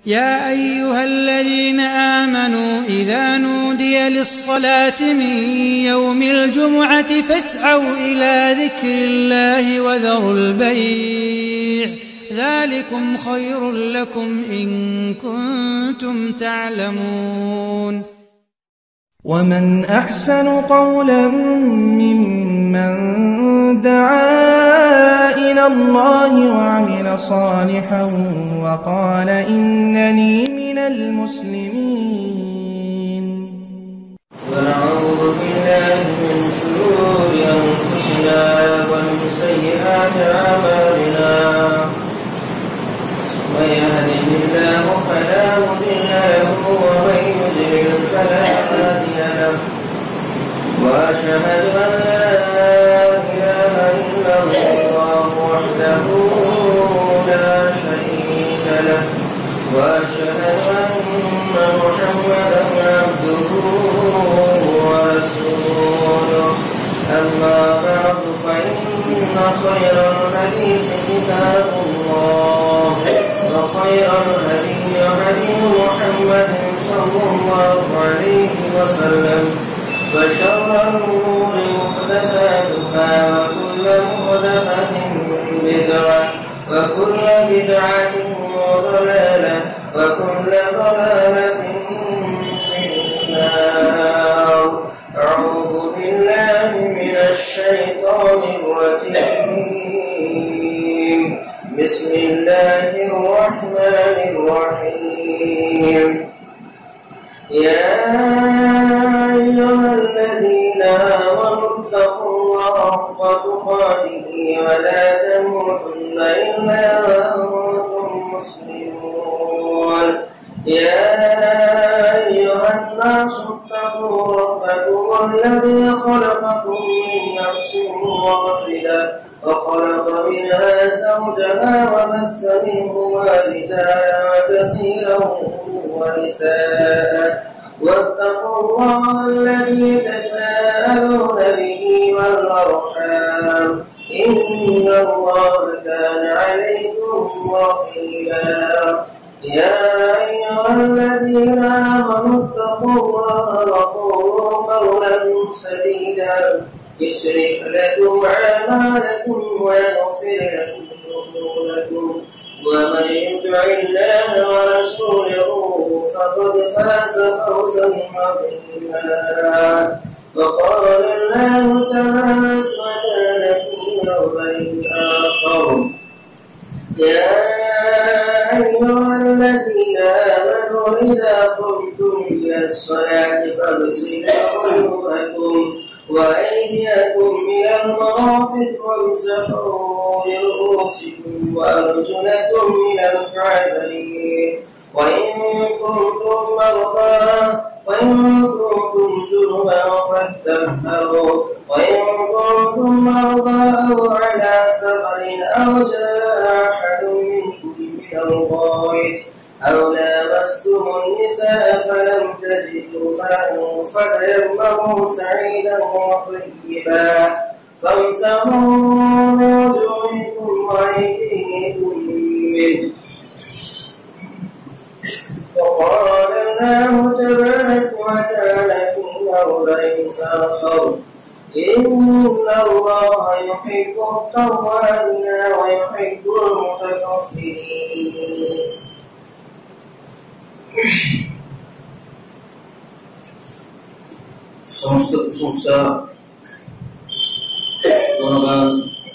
يا أيها الذين آمنوا إذا نودي للصلاة من يوم الجمعة فاسعوا إلى ذكر الله وذروا البيع ذلكم خير لكم إن كنتم تعلمون. ومن أحسن قولا ممن دعا إلى الله وعمل صالحا وقال إنني من المسلمين. ونعوذ بالله من شرور أنفسنا ومن سيئات أعمالنا من يهده الله فلا مضل له ومن يضلل فلا هادي له وأشهد أن لا إله إلا الله وحده لا شريك له وأشهد أن محمدا عبده ورسوله. أما بعد فإن خير الحديث كتاب الله وخير الهدي هدي محمد صلى الله عليه وسلم وشر الأمور محدثاتها وكل محدثة بدعة وكل بدعة ضلالة وكل ضلالة في النار. أعوذ بالله من الشيطان الرجيم. بسم الله الرحمن الرحيم. يا أيها الذين آمنوا اتقوا الله حق تقاته ولا تموتن إلا وأنتم مسلمون. يا أيها الناس اتقوا ربكم الذي خلقكم من نفس واحدة وخلق منها زوجها وبث منهما رجالا كثيرا ونساء واتقوا الله الذي تساءلون به والأرحام إن الله كان عليكم رقيبا. يا أيها الذين آمنوا اتقوا الله وقولوا قولا سديدا يصلح لكم أعمالكم ويغفر لكم ذنوبكم ومن يطع الله ورسوله فقد فاز فوزا عظيما. وقال الله تبارك وتعالى في موضع آخر: يا أيها الذين آمنوا إذا قمتم إلى الصلاة فاغسلوا وجوهكم وأيديكم إلى المرافق وامسحوا برؤوسكم وأرجلكم إلى الكعبين وإن كنتم مرضى وإن كنتم جنبا فاطهروا وإن كنتم مرضى أو على سفر أو جاء أحد منكم من الغائط أو لامستم النساء فلم تجدوا ماء فتيمموا سعيدا طيبا فامسحوا بوجوهكم وأيديكم منه. وقال الله تبارك وتعالى في موضع آخر: إن الله يحب التوابين ويحب المتطهرين. সমস্ত প্রশংসা ধন্যবাদ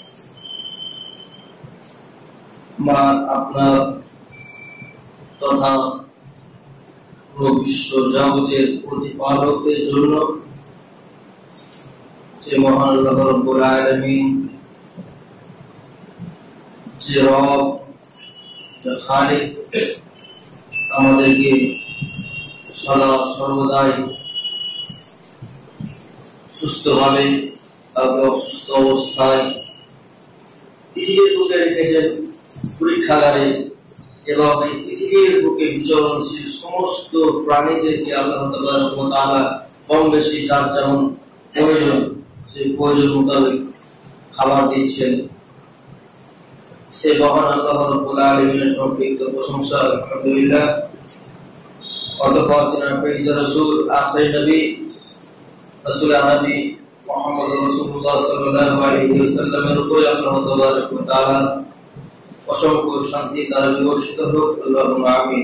আপনার তথা বিশ্ব জগতের প্রতিপালকের জন্য, যে মহান আল্লাহ রাব্বুল আলামিন, যে রব, যে খালিক আমাদেরকে সদা সর্বদাই সুস্থভাবে অসুস্থ অবস্থায় পৃথিবীর বুকে রেখেছেন পরীক্ষাগারে এবং এই পৃথিবীর বুকে বিচরণশীল সমস্ত প্রাণীদেরকে আল্লাহ তাআলা কম বেশি যার যেমন প্রয়োজন সেই প্রয়োজন মোতাবেক খাবার দিচ্ছেন। সে মহান আল্লাহ রাব্বুল আলামিনের সংক্ষিপ্ত প্রশংসা আলহামদুলিল্লাহ। অতঃপর তিনার প্রেরিত রাসূল আখির নবী রাসূল আরবি মুহাম্মদ রাসূলুল্লাহ সাল্লাল্লাহু আলাইহি ওয়াসাল্লামের উপরে আল্লাহ তাবারক ওয়া তাআলা অসংখ্য শান্তি দ্বারা বিবর্ষিত হোক, আল্লাহুম্মা আমিন।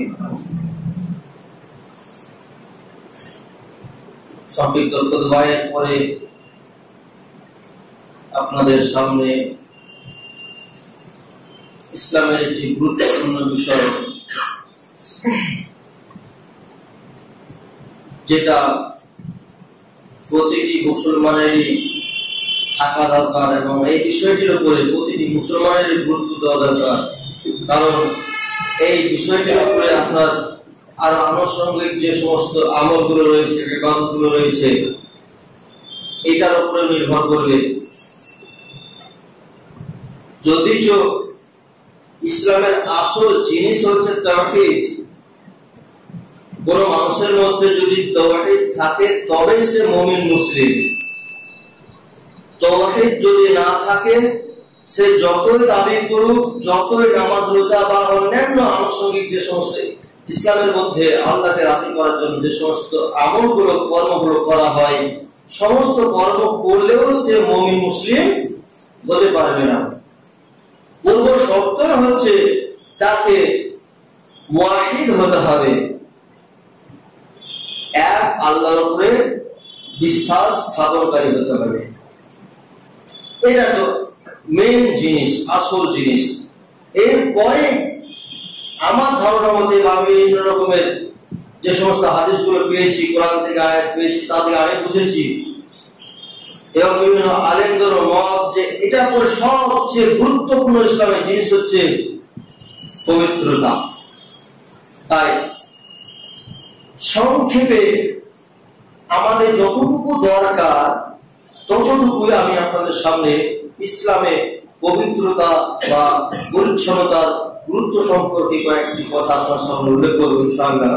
সংক্ষিপ্ত খুতবায়ের পরে আপনাদের সামনে ইসলামের একটি গুরুত্বপূর্ণ বিষয়, যেটা প্রতিটি মুসলমানেরই থাকা দরকার এবং এই বিষয়টির উপরে প্রতিটি মুসলমানেরই গুরুত্ব দেওয়া দরকার। কারণ এই বিষয়টির উপরে আপনার আর আনুষঙ্গিক যে সমস্ত আমলগুলো রয়েছে, ইবাদতগুলো রয়েছে, এটার উপরে নির্ভর করবে। যদিচ ইসলামের আসল জিনিস হচ্ছে তাওহীদ, কোন মানুষের মধ্যে যদি তাওহীদ থাকে তবেই সে মুমিন মুসলিম। তাওহীদ যদি না থাকে, সে যতই দাবি করুক, যতই নামাজ রোজা বা অন্যান্য আনুষঙ্গিক যে সমস্ত ইসলামের মধ্যে আল্লাহকে রাজি করার জন্য যে সমস্ত আমলগুলো কর্মগুলো করা হয়, সমস্ত কর্ম করলেও সে মুমিন মুসলিম হতে পারবে না। পূর্ব শর্ত হচ্ছে তাকে মুওয়াহিদ হতে হবে, এক আল্লাহর উপরে বিশ্বাস স্থাপনকারী হতে হবে। এটা তো মেইন জিনিস, আসল জিনিস। এরপরে আমার ধারণা মতে আমি বিভিন্ন রকমের যে সমস্ত হাদিসগুলো পেয়েছি, কোরআন থেকে আয়াত পেয়েছি, তা থেকে আমি বুঝেছি এবং বিভিন্ন আলেমদের মত যে এটা পরে সবচেয়ে গুরুত্বপূর্ণ ইসলামের জিনিস হচ্ছে পবিত্রতা। তাই সংক্ষেপে আমাদের যতটুকু দরকার ততটুকুই আমি আপনাদের সামনে ইসলামে পবিত্রতা বা পরিচ্ছন্নতার গুরুত্ব সম্পর্কে কয়েকটি কথা আপনার সামনে উল্লেখ করব ইনশাআল্লাহ।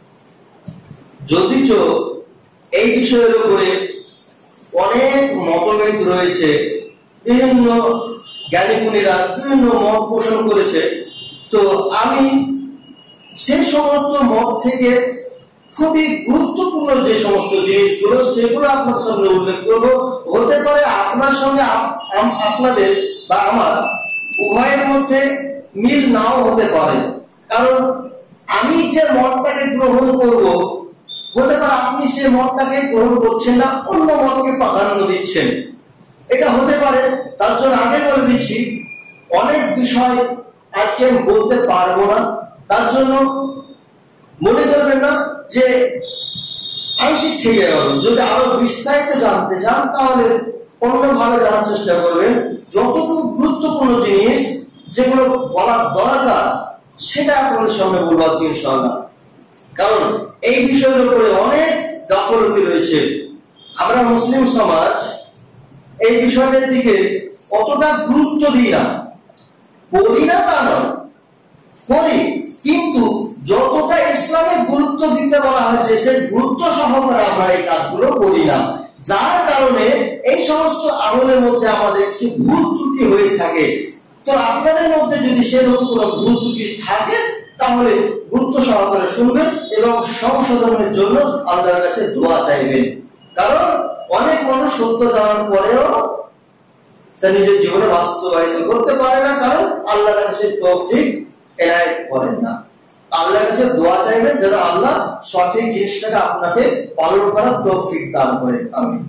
যদিচ এই বিষয়ের উপরে অনেক মতভেদ রয়েছে, বিভিন্ন জ্ঞানীগুণীরা বিভিন্ন মত পোষণ করেছে, তো আমি সে সমস্ত মত থেকে খুবই গুরুত্বপূর্ণ যে সমস্ত জিনিসগুলো সেগুলো আপনার সামনে উল্লেখ করব। হতে পারে আপনার সঙ্গে আপনাদের বা আমার উভয়ের মধ্যে মিল নাও হতে পারে, কারণ আমি যে মতটাকে গ্রহণ করব, হতে পারে আপনি সে মতটাকে গ্রহণ করছেন না, অন্য মতকে প্রাধান্য দিচ্ছেন, এটা হতে পারে। তার জন্য আগে বলে দিচ্ছি, অনেক বিষয় আজকে আমি বলতে পারবো না, তার জন্য মনে করবেন না যে আংশিক থেকে গেল। যদি আরো বিস্তারিত জানতে চান তাহলে অন্যভাবে জানার চেষ্টা করবেন। যতটুকু গুরুত্বপূর্ণ জিনিস যেগুলো বলার দরকার সেটা আপনাদের সামনে বলবো আজকে ইনশাআল্লাহ। কারণ এই বিষয়ের উপরে অনেক গাফলতি রয়েছে। আমরা মুসলিম সমাজ এই বিষয়টার দিকে অতটা গুরুত্ব দিই না, বলি না তা নয়, করি, কিন্তু যতটা ইসলামে গুরুত্ব দিতে বলা হয়েছে সেই গুরুত্ব সহকারে আমরা এই কাজগুলো করি না, যার কারণে এই সমস্ত আমলের মধ্যে আমাদের কিছু ভুল ত্রুটি হয়ে থাকে। তো আপনাদের মধ্যে যদি সেরকম কোনো ভুল ত্রুটি থাকে তাহলে গুরুত্ব সহকারে শুনবেন এবং সংশোধনের জন্য আল্লাহর কাছে দোয়া চাইবেন। কারণ অনেক মানুষ সত্য জানার পরেও তা নিজের জীবনে বাস্তবায়িত করতে পারে না, কারণ আল্লাহর কাছে তৌফিক এনায়েত করেন না। আল্লাহর কাছে দোয়া চাইবেন যেন আল্লাহ সঠিক জিনিসটাকে আপনাকে পালন করার তৌফিক দান করেন। আমিন।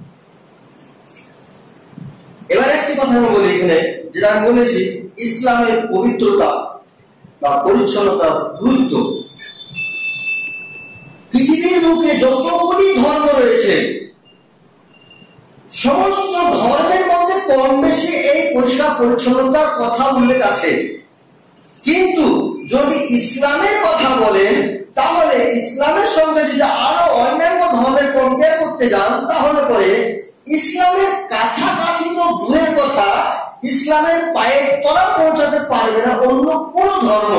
এবার একটি কথা আমি বলি এখানে, যেটা আমি বলেছি ইসলামের পবিত্রতা বা পরিচ্ছন্নতার গুরুত্ব। পৃথিবীর বুকে যতগুলি ধর্ম রয়েছে সমস্ত ধর্মের মধ্যে কম বেশি এই পরিষ্কার পরিচ্ছন্নতার কথা উল্লেখ আছে, কিন্তু যদি ইসলামের কথা বলেন তাহলে ইসলামের সঙ্গে যদি আরো অন্যান্য ধর্মের কম্পেয়ার করতে যান তাহলে পরে ইসলামের কাছাকাছি তো দূরের কথা, ইসলামের পায়ের তলা পৌঁছাতে পারবে না অন্য কোন ধর্ম।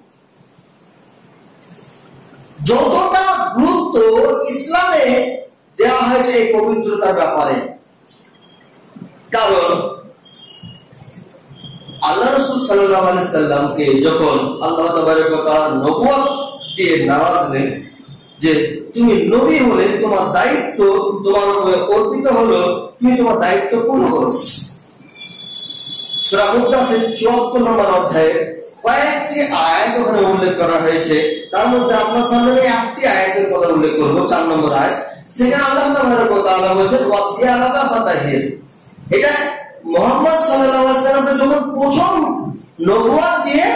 যতটা গুরুত্ব ইসলামে দেওয়া হয়েছে এই পবিত্রতার ব্যাপারে, কারণ আল্লাহ রাসূল সাল্লাল্লাহু সাল্লাল্লাহু আলাইহি সাল্লামকে যখন আল্লাহ তাবারক ওয়া তাআলা নবুয়ত দিয়ে নওয়াজলেন যে তুমি নবী হলে তোমার দায়িত্ব তোমার উপরে অর্পিত হলো, তুমি তোমার দায়িত্ব পূর্ণ করো। সূরা মুদ্দাসির ৭৪ নম্বর অধ্যায়ে কয়েকটি আয়াত ওখানে উল্লেখ করা হয়েছে। তার মধ্যে আপনার সামনে একটি আয়াতের কথা উল্লেখ করব, ৪ নম্বর আয়াত। সেখানে আল্লাহ তাবারক ওয়া তাআলা বলেছেন ওয়াসিয়ালাকা ফাতাহির। এটা মুহাম্মদ সাল্লাল্লাহু আলাইহি ওয়াসাল্লামকে যখন প্রথম নবুয়ত দিয়ে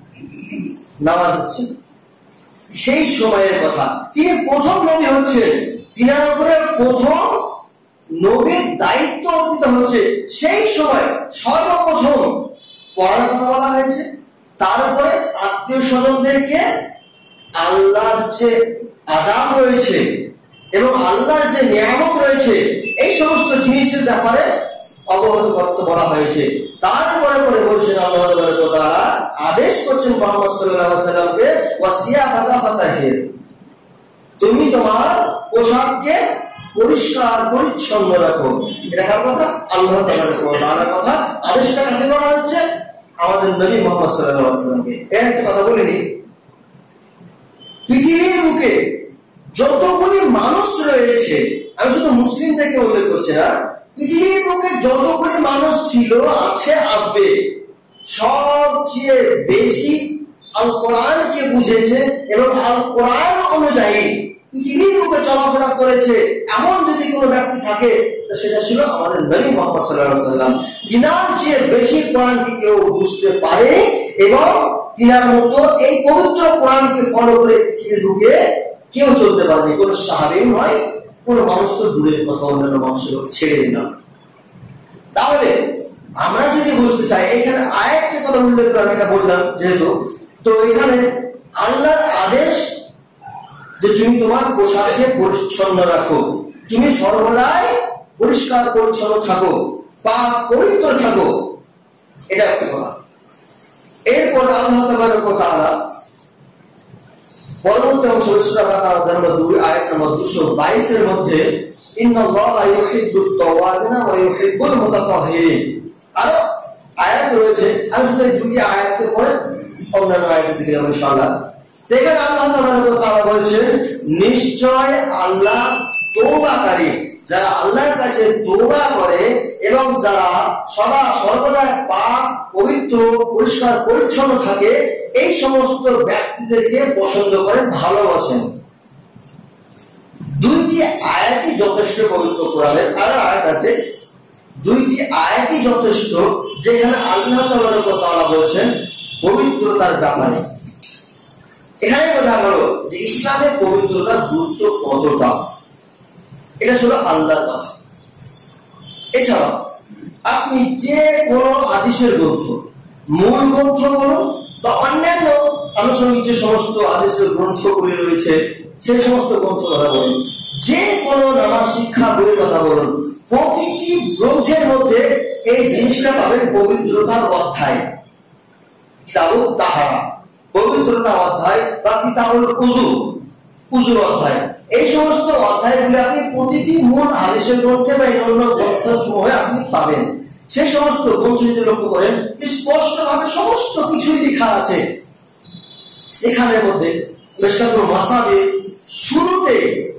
নওয়াজছেন সেই সময়ের কথা। তিনি প্রথম নবী হচ্ছেন, তিনার উপরে প্রথম নবীর দায়িত্ব অর্পিত হচ্ছে। সেই সময় সর্বপ্রথম পড়ার কথা বলা হয়েছে, তারপরে আত্মীয় স্বজনদেরকে আল্লাহর যে আযাব রয়েছে এবং আল্লাহর যে নিয়ামত রয়েছে এই সমস্ত জিনিসের ব্যাপারে অবগত করতে বলা হয়েছে। তারপরে পরে বলছেন আল্লাহ তাআলা আদেশ করছেন মুহাম্মদ সাল্লাল্লাহু আলাইহি ওয়াসাল্লামকে ওয়াসিয়ালাকা ফাতাহির, তুমি তোমার পোশাককে পরিষ্কার পরিচ্ছন্ন রাখো। এটা কার কথা? আল্লাহ তাআলার কথা। আদেশটা কাকে করা হচ্ছে? আমাদের নবী মুহাম্মদ সাল্লাল্লাহু আলাইহি ওয়াসাল্লামকে। এর একটা কথা বলে নিই, পৃথিবীর বুকে যতগুলি মানুষ রয়েছে, আমি শুধু মুসলিমদেরকে উল্লেখ করছি না, পৃথিবীর বুকে যতগুলি মানুষ ছিল, আছে, আসবে, সবচেয়ে বেশি আল কোরআনকে বুঝেছে এবং আল কোরআন অনুযায়ী পৃথিবীর বুকে চলাফেরা করেছে এমন যদি কোনো ব্যক্তি থাকে সেটা ছিল আমাদের নবী মুহাম্মদ সাল্লাল্লাহু আলাইহি ওয়াসাল্লাম। যিনার চেয়ে বেশি কোরআনকে কেউ বুঝতে পারে এবং তিনার মতো এই পবিত্র কোরআনকে ফলো করে পৃথিবীর বুকে কেউ চলতে পারেনি। কোন সাহাবী নয়, কোন মানুষ তো দূরের কথা, অন্যান্য মানুষের ছেড়ে দিলাম। তাহলে আমরা যদি বুঝতে চাই, এখানে আয়াতকে কথা উল্লেখ করে আমি এটা বললাম যেহেতু, তো এখানে আল্লাহর আদেশ যে তুমি তোমার পোশাককে পরিচ্ছন্ন রাখো, তুমি সর্বদাই পরিষ্কার পরিচ্ছন্ন থাকো, পাক পবিত্র থাকো, এটা একটা কথা। এরপর আল্লাহ তাবারক ওয়া তাআলা পরবর্তী অংশ সূরা বাকারা নম্বর 2 আয়াত নম্বর 222 এর মধ্যে ইন্নাল্লাহা ইউহিব্বুত তাওয়াবিনা ওয়া ইউহিব্বুল মুতাতাহহিরিন আর আয়াত রয়েছে। আমি শুধু দুটি আয়াতের পরে অন্যান্য আয়াতের দিকে যাব ইনশাআল্লাহ। দেখেন আল্লাহ তাবারক ওয়া তাআলা বলেছেন, নিশ্চয় আল্লাহ তওবাকারী, যারা আল্লাহর কাছে তওবা করে এবং যারা সদা সর্বদা পাক পবিত্র পরিষ্কার পরিচ্ছন্ন থাকে, এই সমস্ত ব্যক্তিদেরকে পছন্দ করেন, ভালোবাসেন। দুইটি আয়াতই যথেষ্ট পবিত্র কোরআনের। আর আয়াত আছে, দুইটি আয়াতই যথেষ্ট যেখানে আল্লাহ তাবারক ওয়া তাআলা বলেছেন পবিত্রতার ব্যাপারে। এখানে বোঝা গেল যে ইসলামের পবিত্রতার গুরুত্ব কতটা। এটা ছিল আল্লাহর কথা। এছাড়া আপনি যে কোনো হাদিসের গ্রন্থ, মূল গ্রন্থ বলুন বা অন্যান্য আনুষঙ্গিক যে সমস্ত হাদিসের গ্রন্থগুলি রয়েছে সেই সমস্ত গ্রন্থ কথা বলুন, যে কোনো নামাজ শিক্ষা বইয়ের কথা বলুন, প্রতিটি গ্রন্থের মধ্যে এই জিনিসটা পাবেন পবিত্রতার অধ্যায়। কিতাবুত তাহারা পবিত্রতার অধ্যায় বা কিতাবুল উযু উযুর অধ্যায়, এই সমস্ত অধ্যায়গুলি আপনি প্রতিটি মূল হাদিসের গ্রন্থে বা অন্য গ্রন্থসমূহে আপনি পাবেন। সেই সমস্ত গ্রন্থ যদি লক্ষ্য করেন, স্পষ্টভাবে সমস্ত কিছুই লেখা আছে। সেখানের মধ্যে মিশকাতুল মাসাবিহ শুরুতে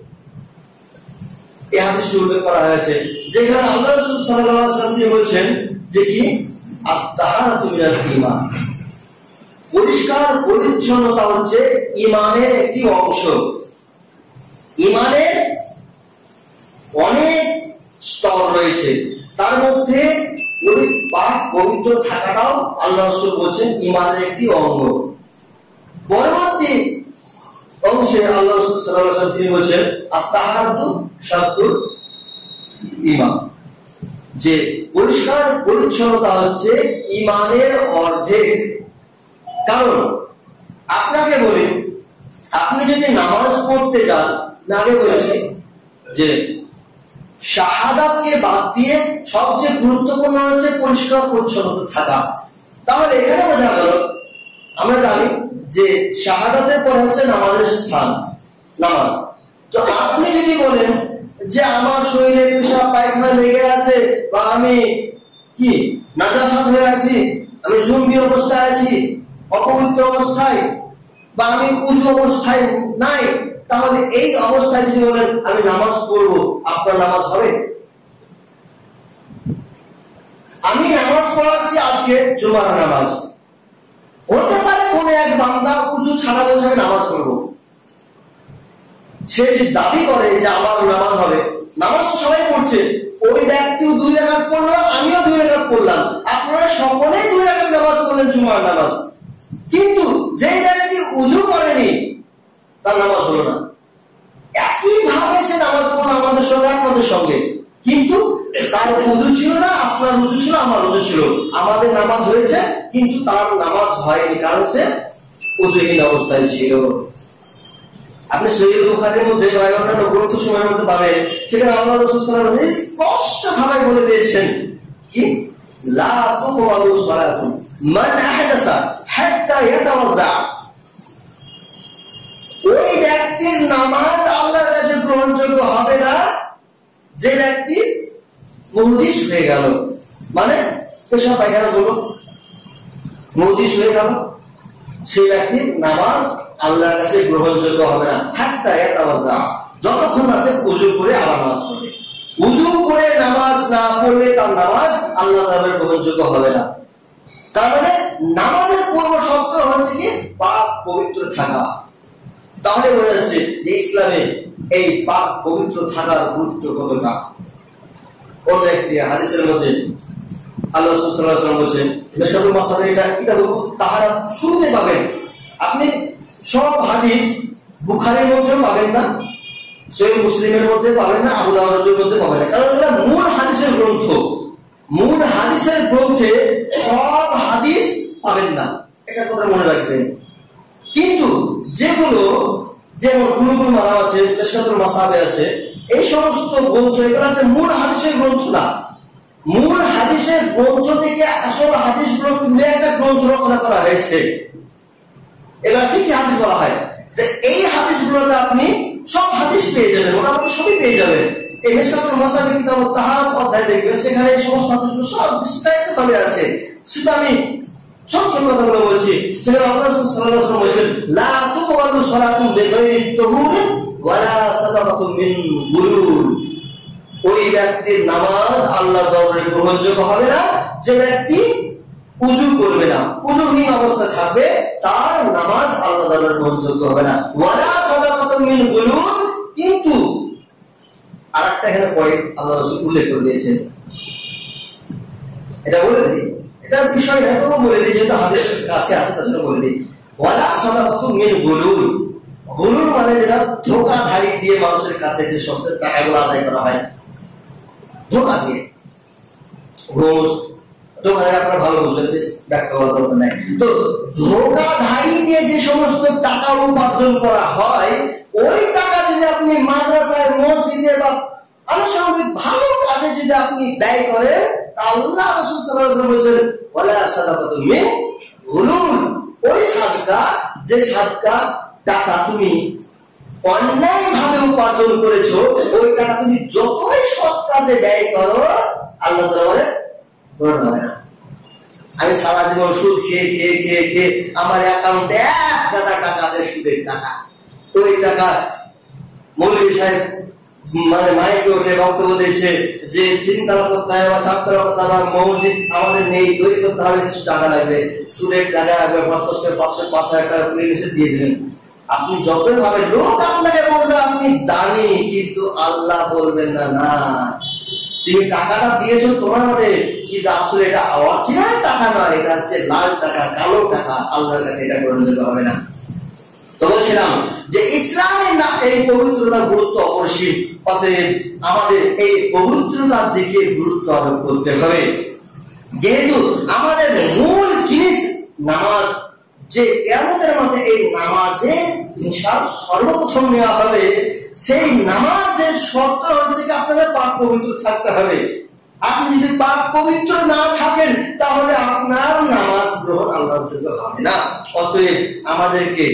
এই হাদিসটি উল্লেখ করা হয়েছে, যেখানে আল্লাহ রাসূল সাল্লাল্লাহু আলাইহি ওয়াসাল্লাম তিনি বলছেন যে কি আত-তাহারাতু মিনাল ঈমান, পরিষ্কার পরিচ্ছন্নতা হচ্ছে ঈমানের একটি অংশ। ঈমানের অনেক স্তর রয়েছে, তার মধ্যে পাক পবিত্র থাকাটাও আল্লাহ রাসূল বলছেন ঈমানের একটি অঙ্গ। পরবর্তী অংশে আল্লাহ রাসূল সাল্লাল্লাহু আলাইহি ওয়াসাল্লাম তিনি বলছেন আত-তাহারাতু শাতরুল ঈমান, যে পরিষ্কার পরিচ্ছন্নতা হচ্ছে ঈমানের অর্ধেক। কারণ আপনাকে বলি, আপনি যদি নামাজ পড়তে যান, আগে বলেছি যে শাহাদাতকে বাদ দিয়ে সবচেয়ে গুরুত্বপূর্ণ হচ্ছে পরিষ্কার পরিচ্ছন্নতা থাকা। তাহলে এখানে বোঝা গেল, আমরা জানি যে শাহাদাতের পর হচ্ছে নামাজের স্থান, নামাজ। তো আপনি যদি বলেন যে আমার শরীরে পেশাব পায়খানা লেগে আছে বা আমি কি নাজাসাত হয়ে আছি, আমি জুম্বি অবস্থায় আছি, অপবিত্র অবস্থায়, বা আমি উযু অবস্থায় নাই, তাহলে এই অবস্থায় যদি বলেন আমি নামাজ পড়বো, আপনার নামাজ হবে? আমি নামাজ পড়াচ্ছি আজকে জুমার নামাজ, হতে পারে কোন এক বান্দা উযু ছাড়া বলছে আমি নামাজ পড়বো, সে যদি দাবি করে যে আমার নামাজ হবে, নামাজ তো সবাই পড়ছে, ওই ব্যক্তিও 2 রাকাত পড়লো, আমিও 2 রাকাত পড়লাম, আপনারা সকলেই 2 রাকাত নামাজ পড়লেন জুমার নামাজ, কিন্তু যে ব্যক্তি উযু করেনি তার নামাজ হলো না। একইভাবে সে নামাজ পড়লো আমাদের সঙ্গে, আপনাদের সঙ্গে, কিন্তু তার উযু ছিল না, আপনার উযু ছিল, আমার উযু ছিল, আমাদের নামাজ হয়েছে কিন্তু তার নামাজ হয়নি, কারণ সে উযুহীন অবস্থায় ছিল। আপনি সহিহ বুখারীর মধ্যে বা অন্যান্য গ্রন্থ সময়ের মধ্যে পাবেন, সেখানে আল্লাহ রাসূল সাল্লাল্লাহু আলাইহি ওয়াসাল্লাম স্পষ্ট ভাবে বলে দিয়েছেন কি লা তুকবালু সালাতু মান আহদাসা হাত্তা ইয়াতাওয়াজ্জা। ওই ব্যক্তির নামাজ আল্লাহর কাছে গ্রহণযোগ্য হবে না যে ব্যক্তি মুহদিস হয়ে গেল, মানে পেশাব পায়খানা হলো, মুহদিস হয়ে গেল, সেই ব্যক্তির নামাজ আল্লাহর কাছে গ্রহণযোগ্য হবে না হাত্তা ইয়াতাওয়াজ্জা, যতক্ষণ না সে উযু করে আবার নামাজ পড়ে। উযু করে নামাজ না পড়লে তার নামাজ আল্লাহ তাআলার গ্রহণযোগ্য হবে না। তার মানে নামাজের পূর্ব শর্ত হচ্ছে কি পাক পবিত্র থাকা। তাহলে বোঝা যাচ্ছে যে ইসলামে এই পাক পবিত্র থাকার গুরুত্ব কতটা। অন্য একটি হাদিসের মধ্যে আল্লাহ রাসূল সাল্লাল্লাহু আলাইহি ওয়াসাল্লাম বলেছেন, মিশকাতুল মাসাবিহ এটা কিতাবুল তাহারা শুরুতে পাবেন, আপনি সব হাদিস বুখারীর মধ্যেও পাবেন না, সহিহ মুসলিমের মধ্যে পাবেন না, আবু দাউদের মধ্যে পাবেন না, কারণ এটা মূল হাদিসের গ্রন্থ। মূল হাদিসের গ্রন্থে সব হাদিস পাবেন না, এটা কথা মনে রাখবেন। কিন্তু যেগুলো যেমন বুলুগুল মারাম আছে, মিশকাতুল মাসাবিহ আছে, এই সমস্ত গ্রন্থ এগুলো হচ্ছে মূল হাদিসের গ্রন্থ না। মূল হাদিসের গ্রন্থ থেকে আসল হাদিসগুলো তুলে একটা গ্রন্থ রচনা করা হয়েছে, এগুলো ফিকহি হাদিস বলা হয়। এই হাদিসগুলোতে আপনি সব হাদিস পেয়ে যাবেন, মোটামুটি সবই পেয়ে যাবেন। এই মিশকাতুল মাসাবিহ কিতাব তাহারা অধ্যায় দেখবেন, সেখানে এই সমস্ত হাদিসগুলো সব বিস্তারিত ভাবে আছে। সেটা আমি ছোট্ট কথাগুলো বলছি। সেখানে আল্লাহ রাসূল সাল্লাল্লাহু আলাইহি ওয়াসাল্লাম বলেছেন, লা তুকবালু সালাতুন বিগাইরি তুহুর ওয়ালা সাদাকাতুন মিন বুলুল। ওই ব্যক্তির নামাজ আল্লাহর দরবারে গ্রহণযোগ্য হবে না যে ব্যক্তি উযু করবে না, উযুহীন অবস্থা থাকবে, তার নামাজ আল্লাহর দরবারে গ্রহণযোগ্য হবে না। ওয়ালা সাদাকাতুন মিন বুলুল। কিন্তু আরেকটা এখানে পয়েন্ট আল্লাহ রাসূল উল্লেখ করে দিয়েছেন, এটা বলে দিই, এটা বিষয় না, তবু বলে দিই, যেহেতু হাদিস কাছে আছে তার জন্য বলে দিই। ওয়ালা সাদাকাতুন মিন বুলুল, বুলুল মানে যেটা ধোঁকাধারী দিয়ে মানুষের কাছে যে সমস্ত টাকাগুলো আদায় করা হয়, ধোঁকা দিয়ে, ঘুষ, ধোঁকাধারী আপনারা ভালো বুঝলেন, ব্যাখ্যা করার দরকার নাই। তো ধোঁকাধারী দিয়ে যে সমস্ত টাকা উপার্জন করা হয়, ওই টাকা যদি আপনি মাদ্রাসায়, মসজিদে বা আনুষঙ্গিক ভালো কাজে যদি আপনি ব্যয় করেন, আল্লাহ রাসূল সাল্লাল্লাহু আলাইহি ওয়াসাল্লাম বলেছেন, ওয়ালা সাদাকাতুন মিন বুলুল। ওই সাদকা, যে সাদকা টাকা তুমি অন্যায় ভাবে উপার্জন করেছো, ওই টাকা তুমি যতই সৎ কাজে ব্যয় করো, আল্লাহ দরবারে গ্রহণ হবে না। আমি সারা জীবন সুদ খেয়ে খেয়ে খেয়ে খেয়ে আমার অ্যাকাউন্টে 1,000 টাকা আছে সুদের টাকা, ওই টাকা মৌলভী সাহেব মানে মাইকে উঠে বক্তব্য দিচ্ছে যে চিন্তালা করতে হবে বা চারতলা করতে হবে, মসজিদ আমাদের নেই, তৈরি করতে হবে, কিছু টাকা লাগবে, সুদের টাকা 500-5,000 টাকা তুলে এসে দিয়ে দিলেন। আপনি যতই ভাবে লোক আপনাকে বলবে আপনি দানি, কিন্তু আল্লাহ বলবেন না, না তুমি টাকাটা দিয়েছো তোমার মতে, কিন্তু আসলে এটা অরিজিনাল টাকা নয়, এটা হচ্ছে লাল টাকা, কালো টাকা, আল্লাহর কাছে এটা গ্রহণযোগ্য হবে না। তো বলছিলাম যে ইসলামের না এই পবিত্রতার গুরুত্ব অপরিসীম, অতএব আমাদের এই পবিত্রতার দিকে গুরুত্ব আরোপ করতে হবে। যেহেতু আমাদের মূল জিনিস নামাজ, যে কিয়ামতের মাঠে এই নামাজের হিসাব সর্বপ্রথম নেওয়া হবে, সেই নামাজের শর্ত হচ্ছে কি আপনাদের পাক পবিত্র থাকতে হবে। আপনি যদি পাক পবিত্র না থাকেন, তাহলে আপনার নামাজ গ্রহণ আল্লাহর যোগ্য হবে না। অতএব আমাদেরকে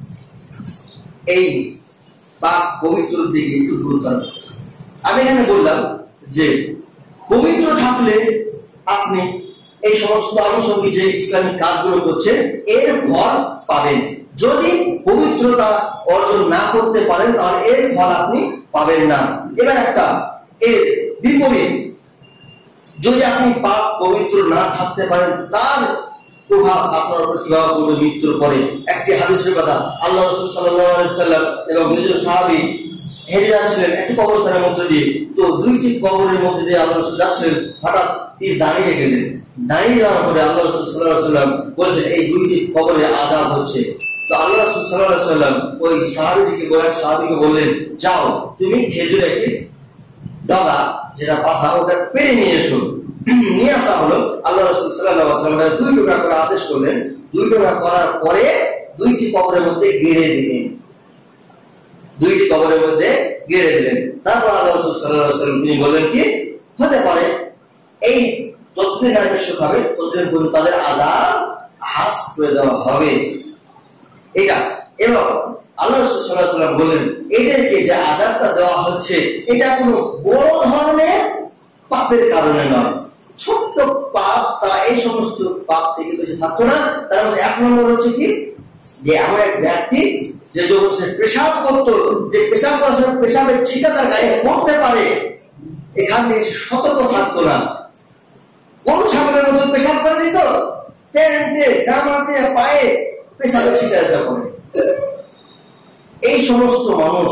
এই পাক পবিত্র দিকে একটু গুরুত্ব। আমি এখানে বললাম যে পবিত্র থাকলে আপনি এই সমস্ত আনুষঙ্গিক যে ইসলামিক কাজগুলো করছেন এর ফল পাবেন। যদি পবিত্রতা অর্জন না করতে পারেন তাহলে এর ফল আপনি পাবেন না। এবার একটা এর বিপরীত, যদি আপনি পাপ পবিত্র না থাকতে পারেন তার প্রভাব আপনার উপর কিভাবে পড়বে মৃত্যুর পরে। একটি হাদিসের কথা, আল্লাহ রাসূল সাল্লাল্লাহু আলাইহি সাল্লাম এবং দুইজন সাহাবী হেঁটে যাচ্ছিলেন একটি কবরস্থানের মধ্যে দিয়ে। তো দুইটি কবরের মধ্যে দিয়ে আল্লাহ রাসূল যাচ্ছিলেন, হঠাৎ তিনি দাঁড়িয়ে গেলেন। দাঁড়িয়ে যাওয়ার পরে আল্লাহ রাসূল সাল্লাল্লাহু আলাইহি সাল্লাম বলেছেন এই দুইটি কবরে আযাব হচ্ছে। তো আল্লাহ রাসূল সাল্লাল্লাহু আলাইহি সাল্লাম ওই সাহাবীকে বললেন, যাও তুমি খেজুর একটি ডগা যেটা পাতা ওটা পেড়ে নিয়ে এসো। নিয়ে আসা হলো। আল্লাহ রাসূল সাল্লাল্লাহু আলাইহি ওয়াসাল্লাম দুই টুকরা করে আদেশ করলেন। দুই টুকরা করার পরে দুইটি কবরের মধ্যে গেড়ে দিলেন। দুইটি কবরের মধ্যে গেড়ে দিলেন। তারপর আল্লাহ রাসূল সাল্লাল্লাহু আলাইহি ওয়াসাল্লাম তিনি বললেন কি, হতে পারে এই যতদিন আয়ুষ্য হবে ততদিন পর্যন্ত তাদের আযাব হ্রাস করে দেওয়া হবে। এটা এবং আল্লাহ রাসূল সাল্লাল্লাহু আলাইহি ওয়াসাল্লাম বললেন এদেরকে যে আযাবটা দেওয়া হচ্ছে এটা কোনো বড় ধরনের পাপের কারণে নয়, ছোট্ট পাপ, তারা এই সমস্ত পাপ থেকে বেঁচে থাকতো না। তার মধ্যে এক নম্বর হচ্ছে কি, যে এমন এক ব্যক্তি যে যখন সে পেশাব করতো, যে পেশাব করার সময় পেশাবের ছিটা তার গায়ে পড়তে পারে, এখান থেকে সে সতর্ক থাকতো না। গরু ছাগলের মতো পেশাব করে দিত, প্যান্টে জামাতে পায়ে পেশাবের ছিটা এসে পড়ে। এই সমস্ত মানুষ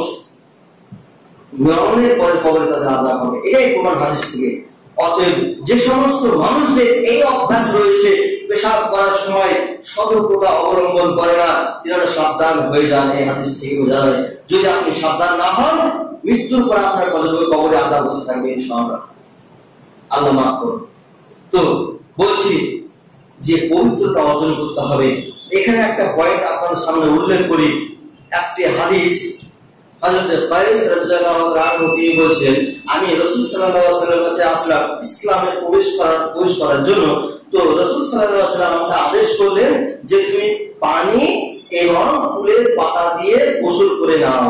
মরণের পরে কবরে তাদের আযাব হবে, এটাই প্রমাণ হাদিস থেকে। অতএব যে সমস্ত মানুষদের এই অভ্যাস রয়েছে পেশাব করার সময় সতর্কতা অবলম্বন করে না, তিনারা সাবধান হয়ে যান। এই হাদিস থেকে বোঝা যায় যদি আপনি সাবধান না হন মৃত্যুর পর আপনার কবরে আযাব হতে থাকবে ইনশাআল্লাহ। আল্লাহ মাফ করুন। তো বলছি যে পবিত্রতা অর্জন করতে হবে। এখানে একটা পয়েন্ট আপনার সামনে উল্লেখ করি। একটি হাদিস হযরত কায়েস রাদিয়াল্লাহু আনহু তিনি বলেছেন, আমি রাসূল সাল্লাল্লাহু আলাইহি ওয়াসাল্লামের কাছে আসলাম ইসলামে প্রবেশ করার জন্য। তো রাসূল সাল্লাল্লাহু আলাইহি ওয়াসাল্লাম আমাকে আদেশ করলেন যে তুমি পানি এবং ফুলের পাতা দিয়ে গোসল করে নাও।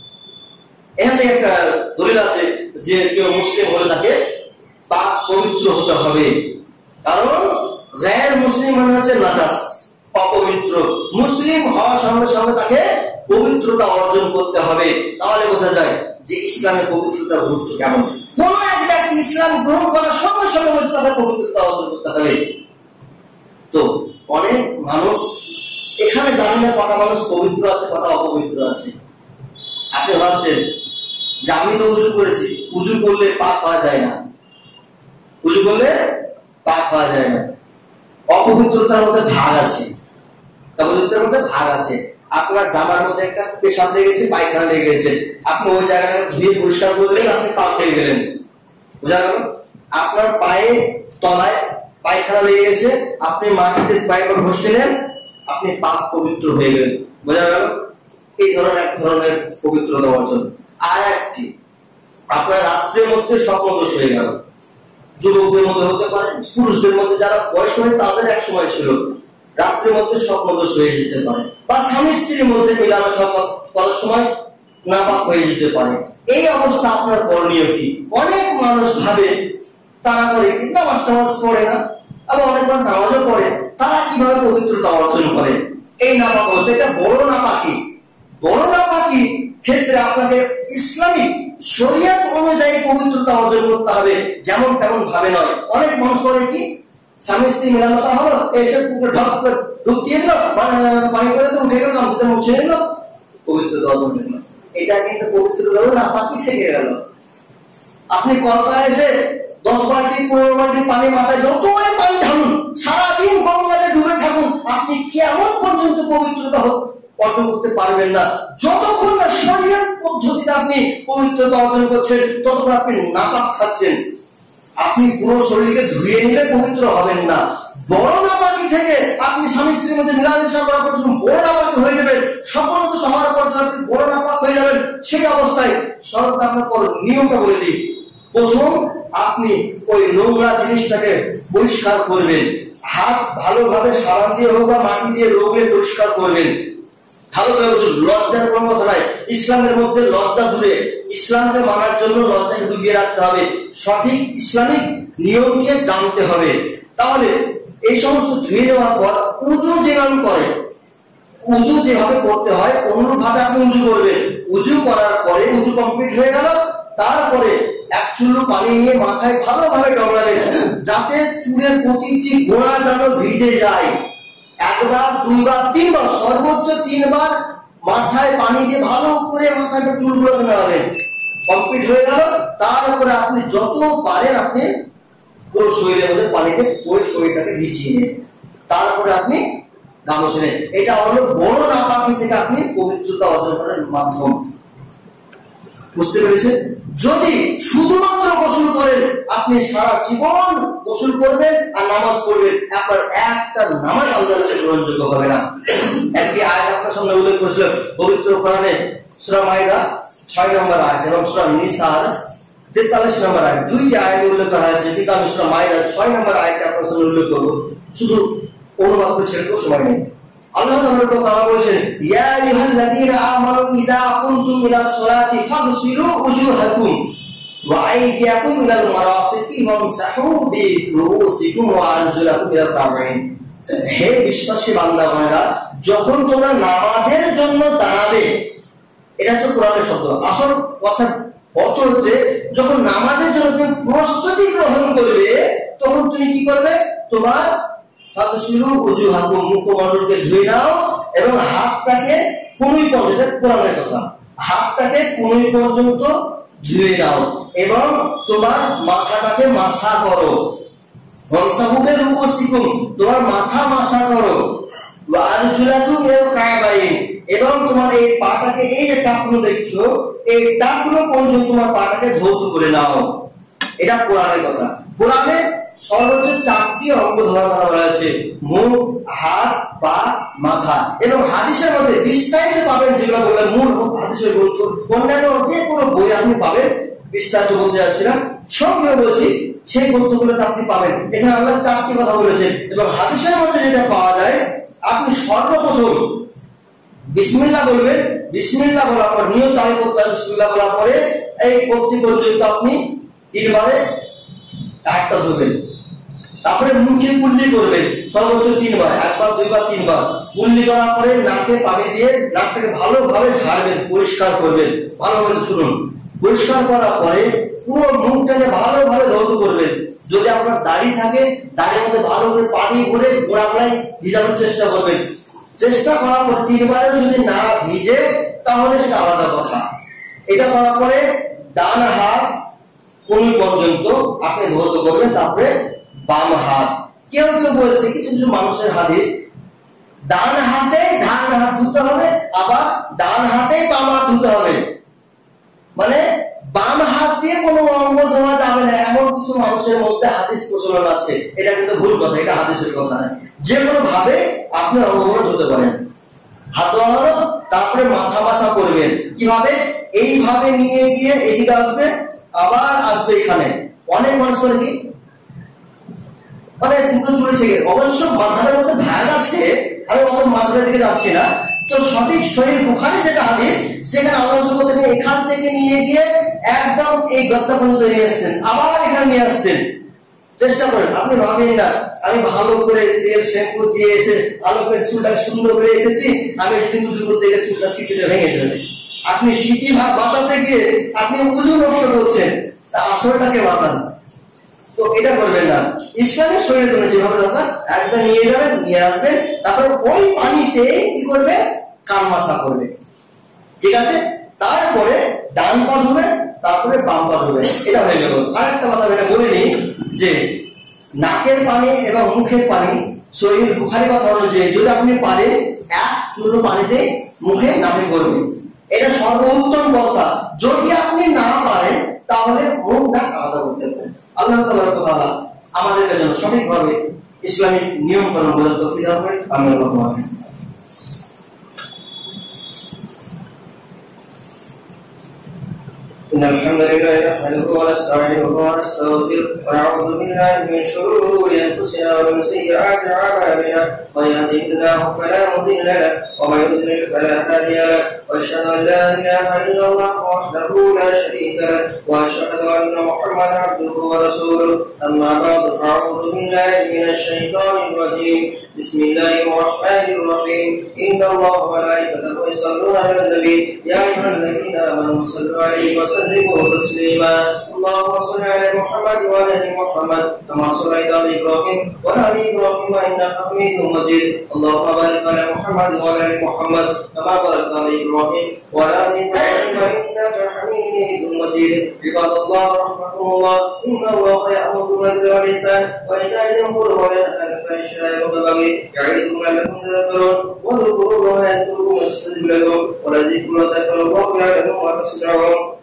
এখানে একটা দলিল আছে যে কেউ মুসলিম হলে তাকে পাক পবিত্র হতে হবে, কারণ গায়র মুসলিম মানে হচ্ছে নাজাস, অপবিত্র। মুসলিম হওয়ার সঙ্গে সঙ্গে তাকে পবিত্রতা অর্জন করতে হবে। তাহলে বোঝা যায় যে ইসলামের পবিত্রতার গুরুত্ব কেমন। কোন এক ব্যক্তি ইসলাম গ্রহণ করার সঙ্গে সঙ্গে তাদের পবিত্রতা অর্জন করতে হবে। তো অনেক মানুষ এখানে জানেন না কটা মানুষ পবিত্র আছে কটা অপবিত্র আছে। আপনি ভাবছেন যে আমি তো উজু করেছি, উজু করলে পাপ হওয়া যায় না, উজু করলে পাপ হওয়া যায় না। অপবিত্রতার মধ্যে ভাগ আছে, পবিত্রতার মধ্যে ভাগ আছে। আপনার জামার মধ্যে একটা পেশাব লেগেছে, পায়খানা লেগেছে, আপনি ওই জায়গাটাকে ধুয়ে পরিষ্কার করে দিলেন, আপনি পাপ পেয়ে গেলেন। বোঝা গেল? আপনার পায়ে তলায় পায়খানা লেগে গেছে, আপনি মাটিতে পায়ে করে ঘষে নেন, আপনি পাপ পবিত্র হয়ে গেলেন। বোঝা গেল? এই ধরনের এক ধরনের পবিত্রতা অর্জন। আর একটি, আপনার রাত্রের মধ্যে স্বপ্ন দোষ হয়ে গেল। যুবকদের মধ্যে হতে পারে, পুরুষদের মধ্যে যারা বয়স হয় তাদের এক সময় ছিল, রাত্রের মধ্যে স্বপ্ন দোষ হয়ে যেতে পারে, বা স্বামী স্ত্রীর মধ্যে মেলামেশা করার সময় নাপাক হয়ে যেতে পারে। এই অবস্থা আপনার করণীয় কি? অনেক মানুষ ভাবে তারা করে কিন্তু নামাজ পড়ে না, আবার অনেকবার নামাজও পড়ে, তারা কিভাবে পবিত্রতা অর্জন করে? এই নাপাক অবস্থা, এটা বড় নাপাকি। বড় নাপাকি ক্ষেত্রে আপনাকে ইসলামিক শরীয়ত অনুযায়ী পবিত্রতা অর্জন করতে হবে, যেমন তেমন ভাবে নয়। অনেক মানুষ করে কি, স্বামী স্ত্রী মেলামেশা হলো, এসে পুকুরে ঢক করে ডুব দিয়ে দিল, পানি করে তো উঠে গেল, গামছাতে মুছে নিল, পবিত্রতা অর্জন হলো। এটা কিন্তু পবিত্রতা হলো নাপাকি থেকে গেল। আপনি কলকাতায় এসে 10 বালতি 15 বালতি পানি মাথায় যতই পানি ঢালুন, সারাদিন গঙ্গাতে ডুবে থাকুন, আপনি কেমন পর্যন্ত পবিত্রতা অর্জন করতে পারবেন না। যতক্ষণ না শরীয়ত পদ্ধতিতে আপনি পবিত্রতা অর্জন করছেন ততক্ষণ আপনি নাপাক থাকছেন। আপনি পুরো শরীরকে ধুয়ে নিলে পবিত্র হবেন না। বড় নাপাকি থেকে আপনি স্বামী স্ত্রীর মধ্যে মেলামেশা করার পর বড় নাপাকি হয়ে যাবেন, সফলতা হওয়ার পর আপনি বড় নাপাক হয়ে যাবেন। সেই অবস্থায় সরকার আপনার নিয়মটা বলে দিই, প্রথম আপনি ওই নোংরা জিনিসটাকে পরিষ্কার করবেন, হাত ভালোভাবে সাবান দিয়ে হোক বা মাটি দিয়ে রোগলে পরিষ্কার করবেন। ভালো করে বুঝুন, লজ্জার কোনো কথা নাই। ইসলামের মধ্যে লজ্জা দূরে, ইসলামকে মানার জন্য লজ্জাকে ডুবিয়ে রাখতে হবে, সঠিক ইসলামিক নিয়মকে জানতে হবে। তাহলে এই সমস্ত ধুয়ে নেওয়ার পর উযু যেভাবে করে, উযু যেভাবে করতে হয় অনুরূপ ভাবে আপনি উযু করবেন। উযু করার পরে উযু কমপ্লিট হয়ে গেল, তারপরে এক চুল্লু পানি নিয়ে মাথায় ভালোভাবে ডগলাবেন, যাতে চুলের প্রতিটি গোড়া যেন ভিজে যায়। একবার, দুইবার, তিনবার, সর্বোচ্চ তিনবার মাথায় পানি দিয়ে ভালো করে মাথায় চুলগুলোকে নাড়াবেন। কমপ্লিট হয়ে গেল, তারপরে আপনি যত পারেন আপনি পুরো শরীরের মধ্যে পানিতে ওই শরীরটাকে ভিজিয়ে নেন, তারপরে আপনি গামছা নেন। এটা হলো বড় নাপাকি থেকে আপনি পবিত্রতা অর্জন করার মাধ্যম। বুঝতে পেরেছেন? যদি শুধুমাত্র গোসল করেন, আপনি সারা জীবন গোসল করবেন আর নামাজ পড়বেন, আপনার একটা নামাজ আল্লাহর কাছে গ্রহণযোগ্য হবে না। একটি আয়াত আপনার সামনে উল্লেখ করেছিলাম পবিত্র কোরআনে, সূরা মাইদা 6 নম্বর আয়াত এবং সূরা নিসা 43 নম্বর আয়াত, দুইটি আয়াত উল্লেখ করা হয়েছে। ঠিক আমি সূরা মাইদা 6 নম্বর আয়াতটা আপনার সামনে উল্লেখ করব, শুধু অনুবাদ করে ছেড়ে তো সময় নেই। আল্লাহ তাআলা বলেছেন, ইয়া আইয়ুহাল্লাযীনা আমানু ইযা কুনতুম ইলাস সালাতি ফাগসিলু উজুহাকুম ওয়া আইদিয়াকুম ইলাল মারাফিকি ওয়ামসাহু বিরুউসিকুম ওয়া আরজুলাকুম ইলাল কাবাইন। হে বিশ্বাসী বান্দাগণেরা, যখন তোমরা নামাজের জন্য দাঁড়াবে, এটা হচ্ছে কোরআনের শব্দ। আসল কথা অর্থ হচ্ছে, যখন নামাজের জন্য তুমি প্রস্তুতি গ্রহণ করবে, তখন তুমি কি করবে? তোমার ফাগসিলু উজুহাকুম, মুখমণ্ডলকে ধুয়ে নাও এবং হাতটাকে কনুই পর্যন্ত, এটা কোরআনের কথা, হাতটাকে কনুই পর্যন্ত ধুয়ে নাও এবং তোমার মাথাটাকে মাসা করো। ওয়ামসাহু বিরুউসিকুম, তোমার মাথা মাসা করো। ওয়া আরজুলাকুম ইলাল কাবাইন, এবং তোমার এই পাটাকে, এই যে টাকনো দেখছো, এই টাকনো পর্যন্ত তোমার পাটাকে ধৌত করে নাও। এটা কোরআনের কথা। কোরআনে সর্বোচ্চ 4টি অঙ্গ ধরার কথা বলা হয়েছে, মুখ, হাত, পা, মাথা। এবং হাদিসের মধ্যে বিস্তারিত পাবেন, যেগুলো বললেন মূল হাদিসের গ্রন্থ, অন্যান্য যে কোনো বই আপনি পাবেন, বিস্তারিত বলতে যাচ্ছি না, সংক্ষেপে বলছি, সেই গ্রন্থগুলোতে আপনি পাবেন। এখানে আল্লাহ 4টি কথা বলেছেন এবং হাদিসের মধ্যে যেটা পাওয়া যায়, আপনি সর্বপ্রথম বিসমিল্লাহ বলবেন। বিসমিল্লাহ বলার পর, নিয়ত আরম্ভ করতে বিসমিল্লাহ বলার পরে এই কবজি পর্যন্ত আপনি 3 বারে হাতটা ধুবেন। তারপরে মুখে কুল্লি করবেন সর্বোচ্চ 3 বার, 1 বার, 2 বার, 3 বার। কুল্লি করার পরে নাকে পানি দিয়ে নাকটাকে ভালোভাবে ঝাড়বেন, পরিষ্কার করবেন। ভালোভাবে শুনুন, পরিষ্কার করার পরে পুরো মুখটাকে ভালোভাবে ধৌত করবেন। যদি আপনার দাড়ি থাকে, দাড়ির মধ্যে ভালো করে পানি ভরে গোড়ায় ভিজানোর চেষ্টা করবেন। চেষ্টা করার পর 3 বারেও যদি না ভিজে, তাহলে সেটা আলাদা কথা। এটা করার পরে ডান হাত কনুই পর্যন্ত আপনি ধৌত করবেন, তারপরে বাম হাত। কেউ কেউ বলছে, কিছু কিছু মানুষের হাদিস, ডান হাতে ডান হাত ধুতে হবে, আবার ডান হাতে বাম হাত ধুতে হবে, মানে বাম হাত দিয়ে কোনো অঙ্গ ধোয়া যাবে না, এমন কিছু মানুষের মধ্যে হাদিস প্রচলন আছে। এটা কিন্তু ভুল কথা, এটা হাদিসের কথা নয়। যে কোনো ভাবে আপনি অঙ্গগুলো ধুতে পারেন। হাত ধোয়ানো, তারপরে মাথা মাসা করবেন। কিভাবে? এইভাবে নিয়ে গিয়ে এদিকে আসবে, আবার আসবে এখানে। অনেক মানুষ করে কি, মানে দুটো চুল ছেড়ে, অবশ্য মাথার মধ্যে ভাগ আছে, আমি অত মাথার দিকে যাচ্ছি না। তো সঠিক সহিহ বুখারী যেটা হাদিস, সেখানে আল্লাহ রাসূল বলেন, এখান থেকে নিয়ে গিয়ে একদম এই গদ্দা পর্যন্ত নিয়ে আসছেন, আবার এখানে নিয়ে আসছেন। চেষ্টা করেন, আপনি ভাবেন না আমি ভালো করে তেল শ্যাম্পু দিয়ে এসে ভালো করে চুলটা সুন্দর করে এসেছি, আমি যদি উজু করতে গেলে চুলটা সিটিটা ভেঙে যাবে। আপনি স্মৃতি ভাব বাঁচাতে গিয়ে আপনি উজু নষ্ট করছেন, তা আসলটাকে বাঁচান। তো এটা করবেন না। ইসলামের শরীরের জন্য যেভাবে দরকার, একদম নিয়ে যাবেন, নিয়ে আসবেন, তারপর ওই পানিতে কি করবে? কান মাসা করবে। ঠিক আছে? তারপরে ডান পা ধুবে, তারপরে বাম পা ধুবে। এটা হয়ে গেল। আরেকটা কথা এটা বলে নিই, যে নাকের পানি এবং মুখের পানি, সহিহ বুখারী কথা অনুযায়ী যদি আপনি পারেন 1 চুলো পানিতে মুখে নাকে করবেন, এটা সর্বোত্তম কথা। যদি আপনি না পারেন, তাহলে মুখ নাক আলাদা করতে পারেন। আল্লাহ তাআলা আমাদের জন্য সঠিকভাবে ইসলামিক নিয়ম কানুন বোঝার তৌফিক দান করেন। আমিন। إن الحمد لله نحمده ونستعينه ونستغفره ونعوذ بالله من شرور أنفسنا ومن سيئات أعمالنا من يهده الله فلا مضل له ومن يضلل فلا هادي له واشهد ان لا اله الا الله وحده لا شريك له واشهد ان محمدا عبده ورسوله. اما بعد فاعوذ بالله من الشيطان الرجيم. بسم الله الرحمن الرحيم. ان الله وملائكته يصلون على النبي يا ايها الذين امنوا صلوا عليه وسلموا تسليما. اللهم صل على محمد وعلى ال محمد كما صليت على ابراهيم وعلى ال ابراهيم انك حميد مجيد. اللهم بارك على محمد وعلى ال محمد كما باركت على ابراهيم وعلى ال ابراهيم انك حميد مجيد. عباد الله رحمكم الله. ان الله يامر بالعدل والاحسان وايتاء ذي القربى وينهى عن الفحشاء والمنكر يعظكم لعلكم تذكرون. واذكروا الله يذكركم ويستجب لكم ولذكر الله اكبر والله يعلم ما تصنعون.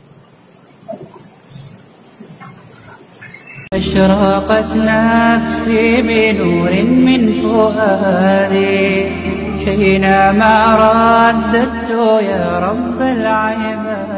أشرقت نفسي بنور من فؤادي حينما رددت يا رب العباد.